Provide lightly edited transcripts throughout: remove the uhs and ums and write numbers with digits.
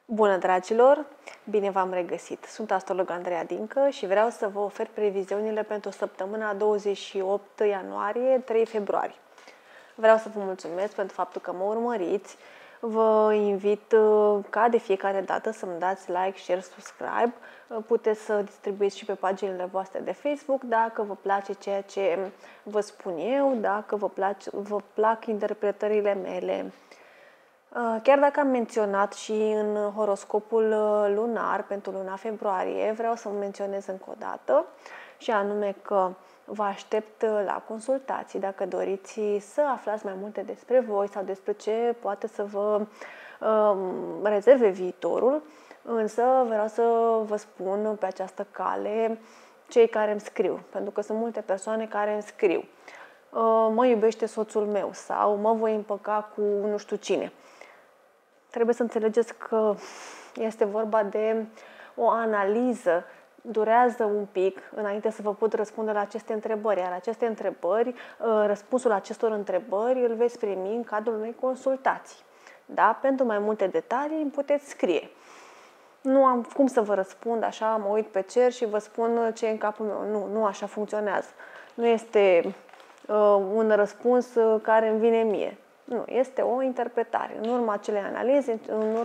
Bună, dragilor! Bine v-am regăsit! Sunt astrolog Andreea Dincă și vreau să vă ofer previziunile pentru săptămâna 28 ianuarie-3 februarie. Vreau să vă mulțumesc pentru faptul că mă urmăriți. Vă invit ca de fiecare dată să-mi dați like, share, subscribe. Puteți să distribuiți și pe paginile voastre de Facebook dacă vă place ceea ce vă spun eu, dacă vă plac interpretările mele. Chiar dacă am menționat și în horoscopul lunar pentru luna februarie, vreau să menționez încă o dată și anume că vă aștept la consultații dacă doriți să aflați mai multe despre voi sau despre ce poate să vă rezerve viitorul, însă vreau să vă spun pe această cale cei care îmi scriu, pentru că sunt multe persoane care îmi scriu: mă iubește soțul meu sau mă voi împăca cu nu știu cine. Trebuie să înțelegeți că este vorba de o analiză. Durează un pic înainte să vă pot răspunde la aceste întrebări, iar aceste întrebări, răspunsul acestor întrebări îl veți primi în cadrul unei consultații. Da? Pentru mai multe detalii îmi puteți scrie. Nu am cum să vă răspund așa, mă uit pe cer și vă spun ce e în capul meu. Nu așa funcționează. Nu este un răspuns care îmi vine mie. Nu, este o interpretare. În urma acelei analize,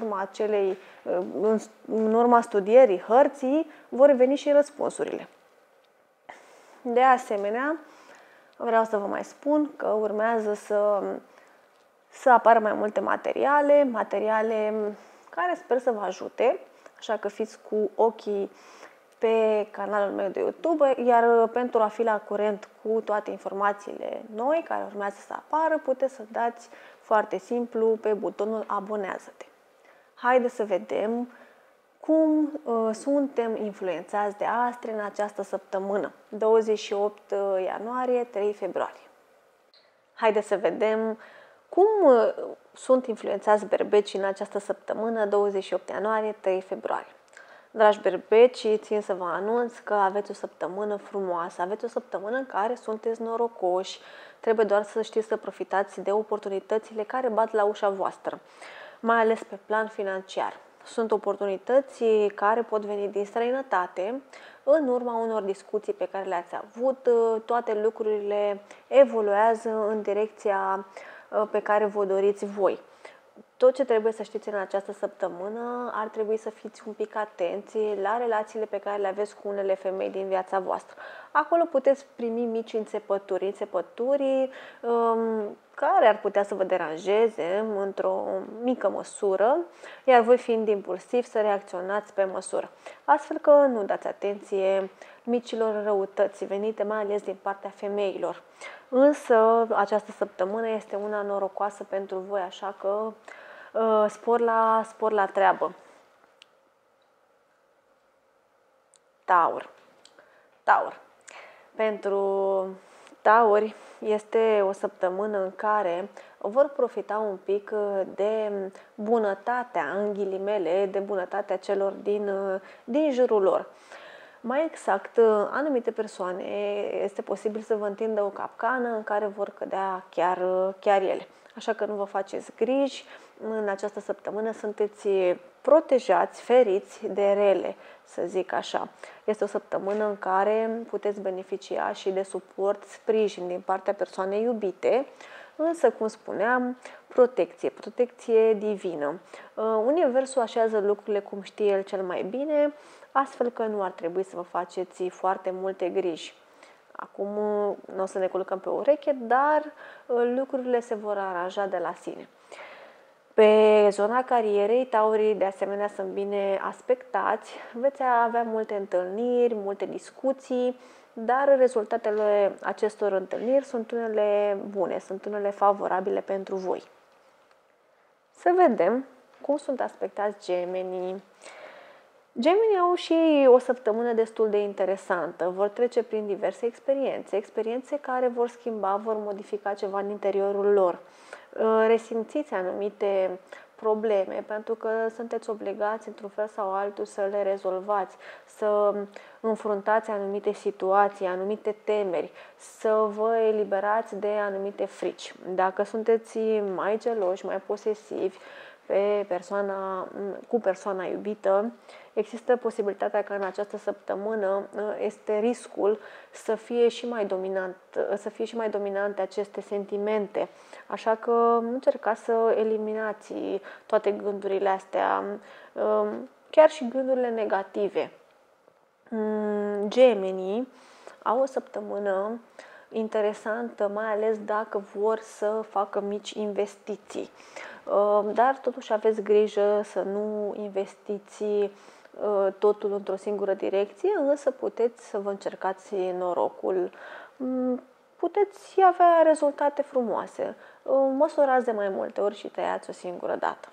în urma studierii hărții, vor veni și răspunsurile. De asemenea, vreau să vă mai spun că urmează să apară mai multe materiale care sper să vă ajute, așa că fiți cu ochii pe canalul meu de YouTube, iar pentru a fi la curent cu toate informațiile noi care urmează să apară, puteți să dați foarte simplu pe butonul abonează-te. Haideți să vedem cum suntem influențați de astri în această săptămână, 28 ianuarie-3 februarie. Haideți să vedem cum sunt influențați berbecii în această săptămână, 28 ianuarie-3 februarie. Dragi berbeci, țin să vă anunț că aveți o săptămână frumoasă, aveți o săptămână în care sunteți norocoși, trebuie doar să știți să profitați de oportunitățile care bat la ușa voastră, mai ales pe plan financiar. Sunt oportunități care pot veni din străinătate, în urma unor discuții pe care le-ați avut, toate lucrurile evoluează în direcția pe care vă doriți voi. Tot ce trebuie să știți în această săptămână, ar trebui să fiți un pic atenți la relațiile pe care le aveți cu unele femei din viața voastră. Acolo puteți primi mici înțepături care ar putea să vă deranjeze într-o mică măsură, iar voi fiind impulsiv să reacționați pe măsură. Astfel că nu dați atenție micilor răutăți venite mai ales din partea femeilor. Însă această săptămână este una norocoasă pentru voi, așa că spor la treabă. Taur. Pentru tauri este o săptămână în care vor profita un pic de bunătatea, în ghilimele, de bunătatea celor din jurul lor. Mai exact, anumite persoane este posibil să vă întindă o capcană în care vor cădea chiar ele. Așa că nu vă faceți griji, în această săptămână sunteți protejați, feriți de rele, să zic așa. Este o săptămână în care puteți beneficia și de suport, sprijin din partea persoanei iubite, însă, cum spuneam, protecție divină. Universul așează lucrurile cum știe el cel mai bine, astfel că nu ar trebui să vă faceți foarte multe griji. Acum nu o să ne culcăm pe ureche, dar lucrurile se vor aranja de la sine. Pe zona carierei, taurii de asemenea sunt bine aspectați, veți avea multe întâlniri, multe discuții, dar rezultatele acestor întâlniri sunt unele bune, sunt unele favorabile pentru voi. Să vedem cum sunt aspectați gemenii. Gemenii au și o săptămână destul de interesantă. Vor trece prin diverse experiențe care vor schimba, vor modifica ceva în interiorul lor. Resimțiți anumite probleme pentru că sunteți obligați într-un fel sau altul să le rezolvați, să înfruntați anumite situații, anumite temeri, să vă eliberați de anumite frici. Dacă sunteți mai geloși, mai posesivi, cu persoana iubită. Există posibilitatea ca în această săptămână este riscul să fie și mai dominante aceste sentimente. Așa că încercați să eliminați toate gândurile astea, chiar și gândurile negative. Gemenii au o săptămână interesantă, mai ales dacă vor să facă mici investiții. Dar totuși aveți grijă să nu investiți totul într-o singură direcție, însă puteți să vă încercați norocul. Puteți avea rezultate frumoase. Măsurați de mai multe ori și tăiați o singură dată.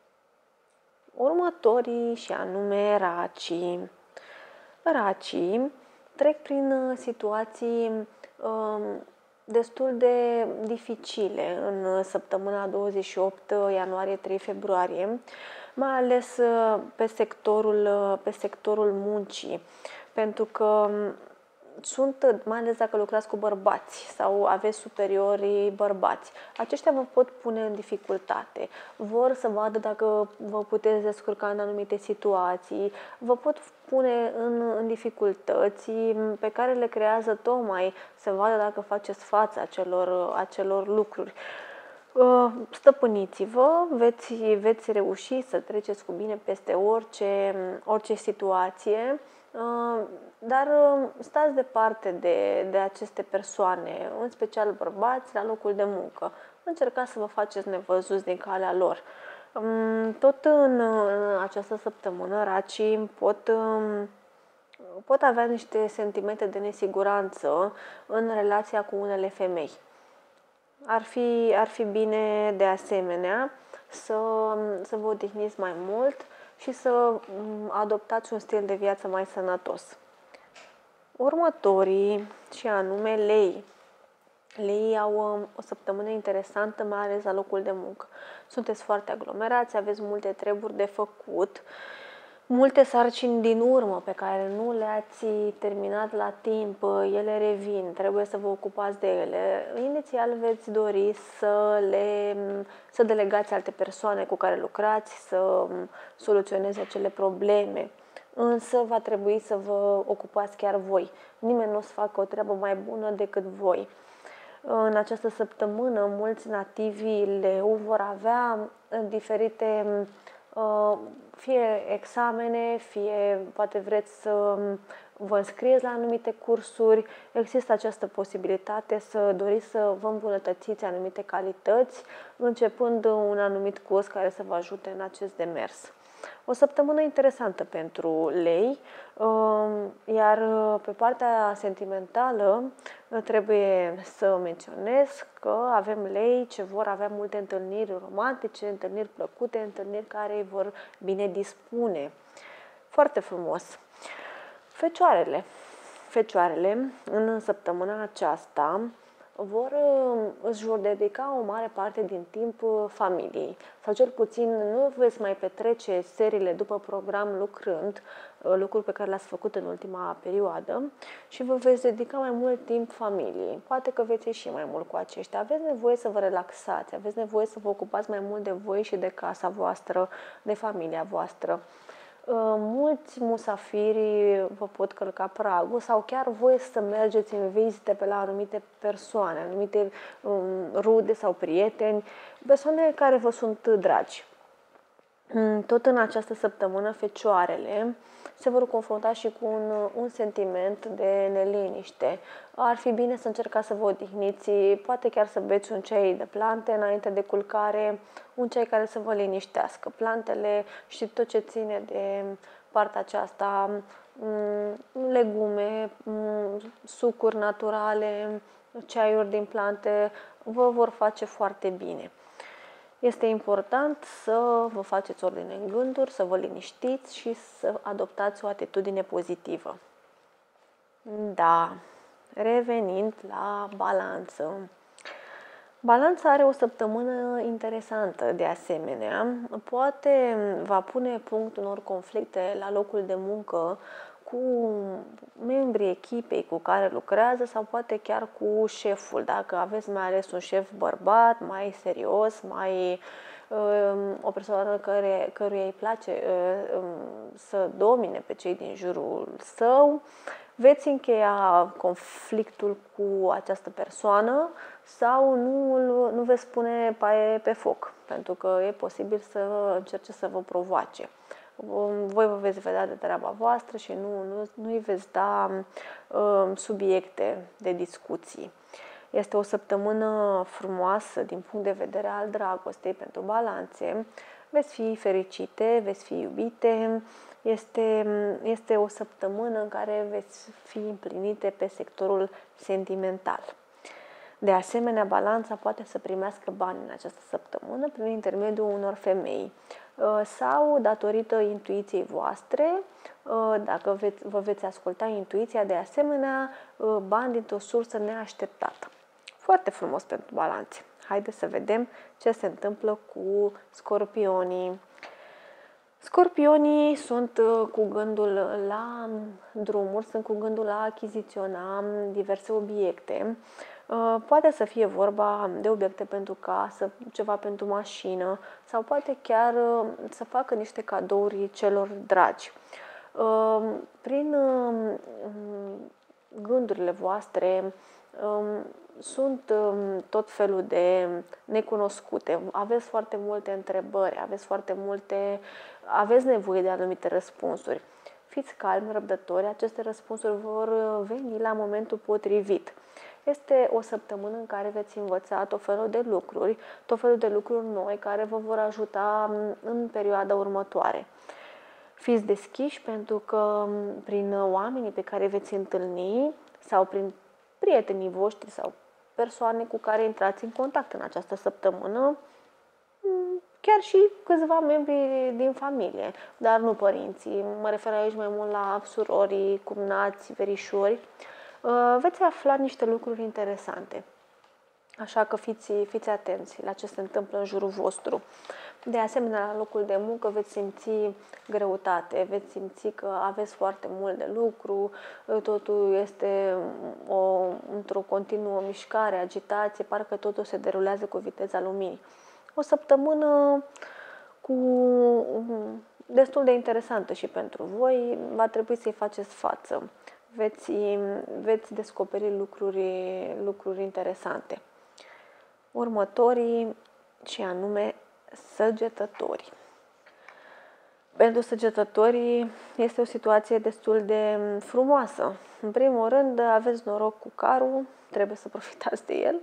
Următorii, și anume racii. Racii trec prin situații destul de dificile în săptămâna 28 ianuarie-3 februarie, mai ales pe sectorul muncii, pentru că mai ales dacă lucrați cu bărbați sau aveți superiori bărbați, aceștia vă pot pune în dificultate. Vor să vadă dacă vă puteți descurca în anumite situații, vă pot pune în dificultăți pe care le creează tocmai să vadă dacă faceți față acelor lucruri. Stăpâniți-vă, veți reuși să treceți cu bine peste orice situație, dar stați departe de aceste persoane, în special bărbați, la locul de muncă. Încercați să vă faceți nevăzuți din calea lor. Tot în această săptămână, racii pot avea niște sentimente de nesiguranță în relația cu unele femei. Ar fi bine, de asemenea, să vă odihniți mai mult și să adoptați un stil de viață mai sănătos. Următorii, și anume lei. Leii au o săptămână interesantă, mai ales la locul de muncă. Sunteți foarte aglomerați, aveți multe treburi de făcut, multe sarcini din urmă pe care nu le-ați terminat la timp, ele revin, trebuie să vă ocupați de ele. Inițial veți dori să delegați alte persoane cu care lucrați, să soluționeze acele probleme, însă va trebui să vă ocupați chiar voi. Nimeni nu o să facă o treabă mai bună decât voi. În această săptămână, mulți nativi leu vor avea diferite fie examene, fie poate vreți să vă înscrieți la anumite cursuri. Există această posibilitate să doriți să vă îmbunătățiți anumite calități, începând un anumit curs care să vă ajute în acest demers. O săptămână interesantă pentru lei, iar pe partea sentimentală trebuie să menționez că avem lei ce vor avea multe întâlniri romantice, întâlniri plăcute, întâlniri care îi vor bine dispune. Foarte frumos! Fecioarele în săptămâna aceasta își vor dedica o mare parte din timp familiei, sau cel puțin nu veți mai petrece seriile după program lucrând, lucruri pe care le-ați făcut în ultima perioadă, și vă veți dedica mai mult timp familiei. Poate că veți ieși mai mult cu aceștia. Aveți nevoie să vă relaxați, aveți nevoie să vă ocupați mai mult de voi și de casa voastră, de familia voastră. Mulți musafiri vă pot călca pragul sau chiar voi să mergeți în vizite pe la anumite persoane, anumite rude sau prieteni, persoane care vă sunt dragi. Tot în această săptămână, fecioarele se vor confrunta și cu un sentiment de neliniște. Ar fi bine să încercați să vă odihniți, poate chiar să beți un ceai de plante înainte de culcare, un ceai care să vă liniștească. Plantele și tot ce ține de partea aceasta, legume, sucuri naturale, ceaiuri din plante, vă vor face foarte bine. Este important să vă faceți ordine în gânduri, să vă liniștiți și să adoptați o atitudine pozitivă. Da, revenind la balanță. Balanța are o săptămână interesantă, de asemenea. Poate va pune punct unor conflicte la locul de muncă cu membrii echipei cu care lucrează sau poate chiar cu șeful. Dacă aveți mai ales un șef bărbat, mai serios, mai o persoană căruia îi place să domine pe cei din jurul său, veți încheia conflictul cu această persoană sau nu veți pune paie pe foc, pentru că e posibil să încerce să vă provoace. Voi vă veți vedea de treaba voastră și nu îi veți da subiecte de discuții. Este o săptămână frumoasă din punct de vedere al dragostei pentru balanțe. Veți fi fericite, veți fi iubite. Este o săptămână în care veți fi împlinite pe sectorul sentimental. De asemenea, balanța poate să primească bani în această săptămână prin intermediul unor femei sau datorită intuiției voastre, dacă vă veți asculta intuiția, de asemenea, bani dintr-o sursă neașteptată. Foarte frumos pentru balanțe. Haideți să vedem ce se întâmplă cu scorpionii. Scorpionii sunt cu gândul la drumuri, sunt cu gândul la achiziționa diverse obiecte. Poate să fie vorba de obiecte pentru casă, ceva pentru mașină sau poate chiar să facă niște cadouri celor dragi. Prin gândurile voastre sunt tot felul de necunoscute. Aveți foarte multe întrebări, aveți nevoie de anumite răspunsuri. Fiți calmi, răbdători, aceste răspunsuri vor veni la momentul potrivit. Este o săptămână în care veți învăța tot felul de lucruri noi care vă vor ajuta în perioada următoare. Fiți deschiși pentru că prin oamenii pe care veți întâlni sau prin prietenii voștri sau persoane cu care intrați în contact în această săptămână, chiar și câțiva membri din familie, dar nu părinții. Mă refer aici mai mult la surori, cumnați, verișori. Veți afla niște lucruri interesante. Așa că fiți atenți la ce se întâmplă în jurul vostru. De asemenea, la locul de muncă veți simți greutate, veți simți că aveți foarte mult de lucru, totul este într-o continuă mișcare, agitație, parcă totul se derulează cu viteza luminii. O săptămână destul de interesantă și pentru voi, va trebui să-i faceți față. Veți descoperi lucruri interesante. Următorii, și anume săgetătorii. Pentru săgetătorii este o situație destul de frumoasă. În primul rând, aveți noroc cu carul, trebuie să profitați de el.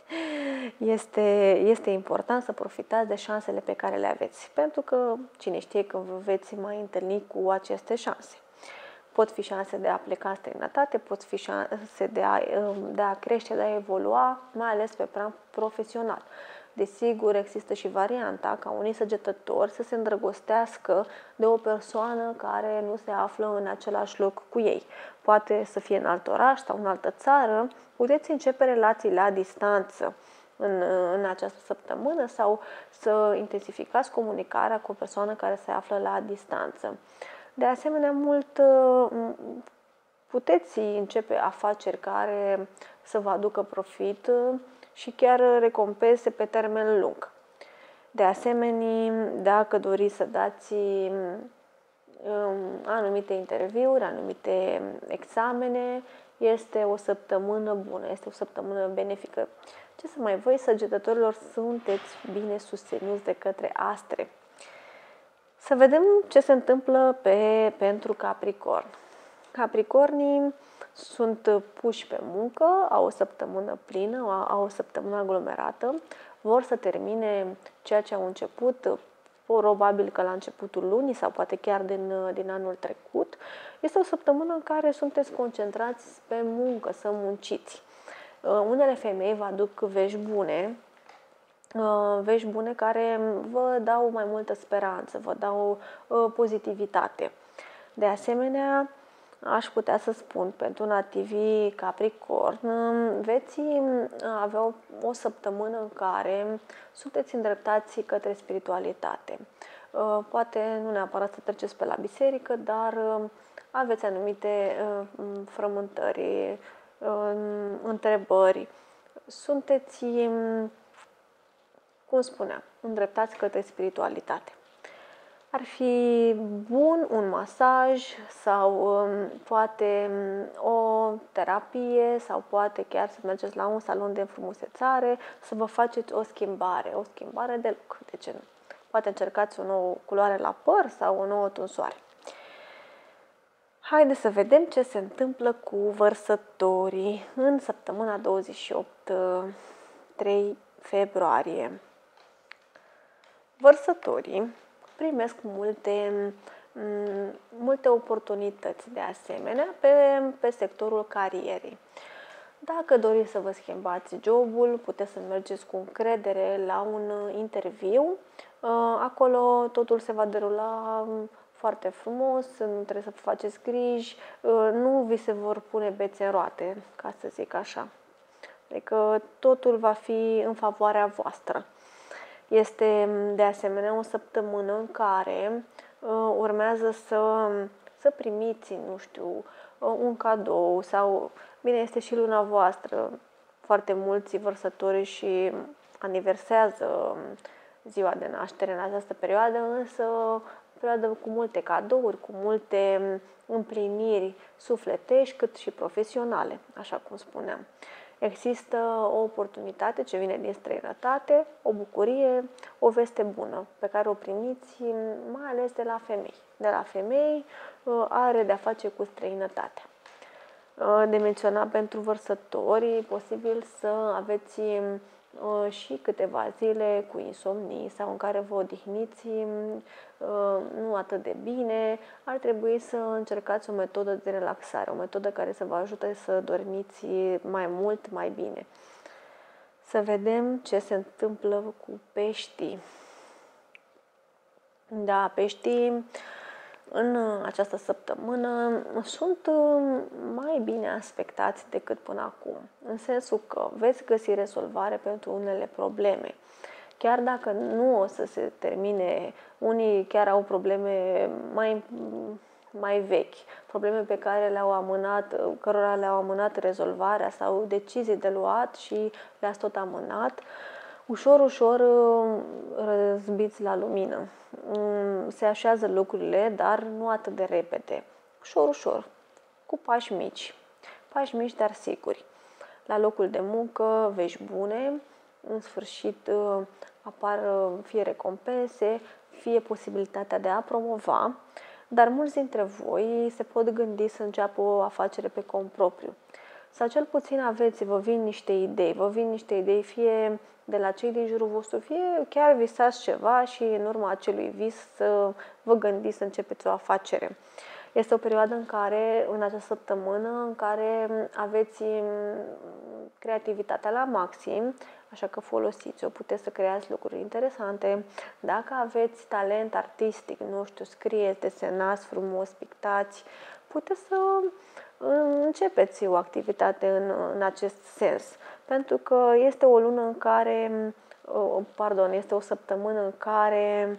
Este important să profitați de șansele pe care le aveți, pentru că cine știe când vă veți mai întâlni cu aceste șanse. Pot fi șanse de a pleca în străinătate, pot fi șanse de a crește, de a evolua, mai ales pe plan profesional. Desigur, există și varianta ca unii săgetători să se îndrăgostească de o persoană care nu se află în același loc cu ei. Poate să fie în alt oraș sau în altă țară. Puteți începe relații la distanță în această săptămână sau să intensificați comunicarea cu o persoană care se află la distanță. De asemenea, puteți începe afaceri care să vă aducă profit și chiar recompense pe termen lung. De asemenea, dacă doriți să dați anumite interviuri, anumite examene, este o săptămână bună, este o săptămână benefică. Ce să mai voi, săgetătorilor, sunteți bine susținuți de către astre. Să vedem ce se întâmplă pentru Capricorn. Capricornii sunt puși pe muncă, au o săptămână plină, au o săptămână aglomerată, vor să termine ceea ce au început, probabil că la începutul lunii sau poate chiar din anul trecut. Este o săptămână în care sunteți concentrați pe muncă, să munciți. Unele femei vă aduc vești bune care vă dau mai multă speranță, vă dau pozitivitate. De asemenea, aș putea să spun, pentru nativii Capricorn, veți avea o săptămână în care sunteți îndreptați către spiritualitate. Poate nu neapărat să treceți pe la biserică, dar aveți anumite frământări, întrebări. Sunteți cum spuneam, îndreptați către spiritualitate. Ar fi bun un masaj sau poate o terapie sau poate chiar să mergeți la un salon de înfrumusețare, să vă faceți o schimbare de look, de ce nu? Poate încercați o nouă culoare la păr sau o nouă tunsoare. Haideți să vedem ce se întâmplă cu vărsătorii în săptămâna 28-3 februarie. Vărsătorii primesc multe oportunități de asemenea pe sectorul carierei. Dacă doriți să vă schimbați jobul, puteți să mergeți cu încredere la un interviu. Acolo totul se va derula foarte frumos, nu trebuie să vă faceți griji, nu vi se vor pune bețe în roate, ca să zic așa. Adică totul va fi în favoarea voastră. Este de asemenea o săptămână în care urmează să primiți, nu știu, un cadou sau, bine, este și luna voastră. Foarte mulți vărsători și aniversează ziua de naștere în această perioadă, însă o perioadă cu multe cadouri, cu multe împliniri sufletești, cât și profesionale, așa cum spuneam. Există o oportunitate ce vine din străinătate, o bucurie, o veste bună pe care o primiți mai ales de la femei. De la femei are de-a face cu străinătatea. De menționat pentru vărsători, posibil să aveți și câteva zile cu insomnii sau în care vă odihniți nu atât de bine. Ar trebui să încercați o metodă de relaxare, o metodă care să vă ajute să dormiți mai mult, mai bine. Să vedem ce se întâmplă cu peștii. Da, peștii în această săptămână sunt mai bine aspectați decât până acum, în sensul că veți găsi rezolvare pentru unele probleme. Chiar dacă nu o să se termine, unii chiar au probleme mai vechi, probleme pe care cărora le-au amânat rezolvarea sau decizii de luat și le-ați tot amânat, ușor răzbiți la lumină. Se așează lucrurile, dar nu atât de repede. Ușor, cu pași mici, dar siguri. La locul de muncă, vești bune, în sfârșit apar fie recompense, fie posibilitatea de a promova, dar mulți dintre voi se pot gândi să înceapă o afacere pe cont propriu. Sau cel puțin vă vin niște idei, fie de la cei din jurul vostru, fie chiar visați ceva și în urma acelui vis să vă gândiți să începeți o afacere. Este o perioadă în această săptămână, în care aveți creativitatea la maxim, așa că folosiți-o, puteți să creați lucruri interesante. Dacă aveți talent artistic, nu știu, scrieți, desenați frumos, pictați, puteți să începeți o activitate în acest sens. Pentru că este o lună în care, este o săptămână în care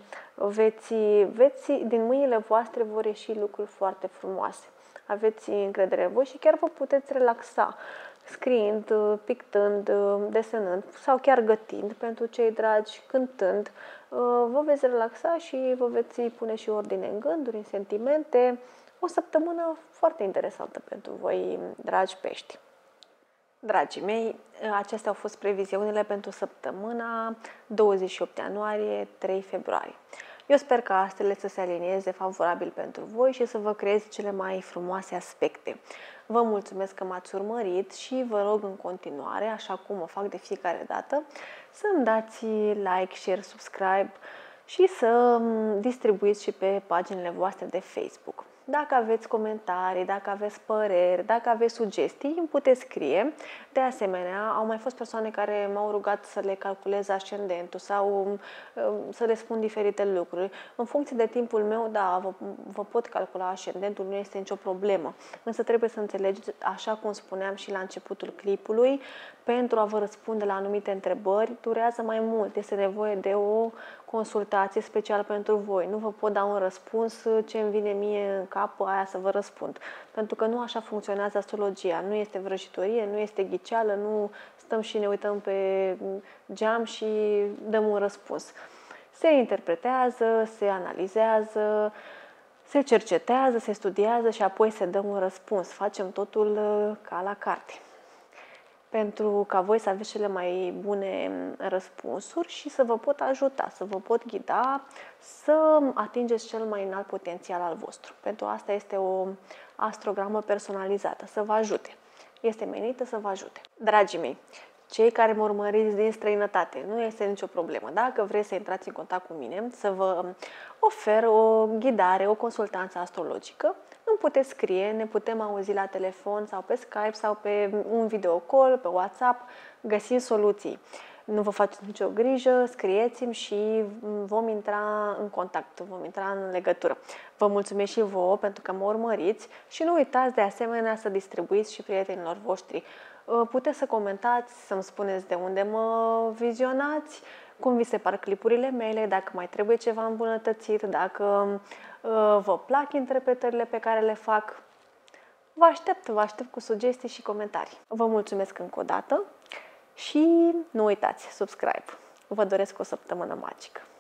din mâinile voastre vor ieși lucruri foarte frumoase. Aveți încredere în voi și chiar vă puteți relaxa, scriind, pictând, desenând sau chiar gătind pentru cei dragi, cântând. Vă veți relaxa și vă veți pune și ordine în gânduri, în sentimente. O săptămână foarte interesantă pentru voi, dragi pești. Dragii mei, acestea au fost previziunile pentru săptămâna 28 ianuarie, 3 februarie. Eu sper ca astelele să se alinieze favorabil pentru voi și să vă creez cele mai frumoase aspecte. Vă mulțumesc că m-ați urmărit și vă rog în continuare, așa cum o fac de fiecare dată, să-mi dați like, share, subscribe și să distribuiți și pe paginile voastre de Facebook. Dacă aveți comentarii, dacă aveți păreri, dacă aveți sugestii, îmi puteți scrie. De asemenea, au mai fost persoane care m-au rugat să le calculez ascendentul sau să le spun diferite lucruri. În funcție de timpul meu, da, vă pot calcula ascendentul, nu este nicio problemă. Însă trebuie să înțelegeți, așa cum spuneam și la începutul clipului, pentru a vă răspunde la anumite întrebări, durează mai mult. Este nevoie de o consultație special pentru voi. Nu vă pot da un răspuns ce îmi vine mie în cap aia să vă răspund. Pentru că nu așa funcționează astrologia. Nu este vrăjitorie, nu este ghiceală, nu stăm și ne uităm pe geam și dăm un răspuns. Se interpretează, se analizează, se cercetează, se studiază și apoi se dă un răspuns. Facem totul ca la carte. Pentru ca voi să aveți cele mai bune răspunsuri și să vă pot ajuta, să vă pot ghida, să atingeți cel mai înalt potențial al vostru. Pentru asta este o astrogramă personalizată, să vă ajute. Este menită să vă ajute. Dragii mei, cei care mă urmăriți din străinătate, nu este nicio problemă. Dacă vreți să intrați în contact cu mine, să vă ofer o ghidare, o consultanță astrologică, îmi puteți scrie, ne putem auzi la telefon sau pe Skype sau pe un video call, pe WhatsApp, găsim soluții. Nu vă faceți nicio grijă, scrieți-mi și vom intra în contact, vom intra în legătură. Vă mulțumesc și vouă pentru că mă urmăriți și nu uitați de asemenea să distribuiți și prietenilor voștri. Puteți să comentați, să-mi spuneți de unde mă vizionați, cum vi se par clipurile mele, dacă mai trebuie ceva îmbunătățit, dacă vă plac interpretările pe care le fac. Vă aștept cu sugestii și comentarii. Vă mulțumesc încă o dată și nu uitați, subscribe. Vă doresc o săptămână magică!